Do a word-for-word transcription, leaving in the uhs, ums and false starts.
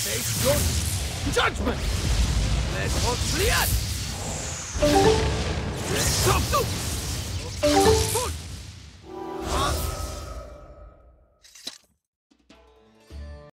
Face your judgment! Let us clear! Let's talk to!